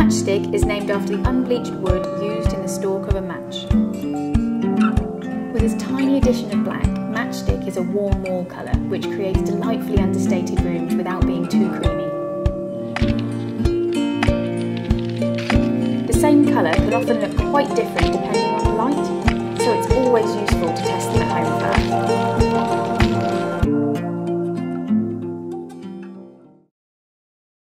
Matchstick is named after the unbleached wood used in the stalk of a match. With its tiny addition of black, Matchstick is a warm wall colour which creates delightfully understated rooms without being too creamy. The same colour can often look quite different depending on the light, so it's always useful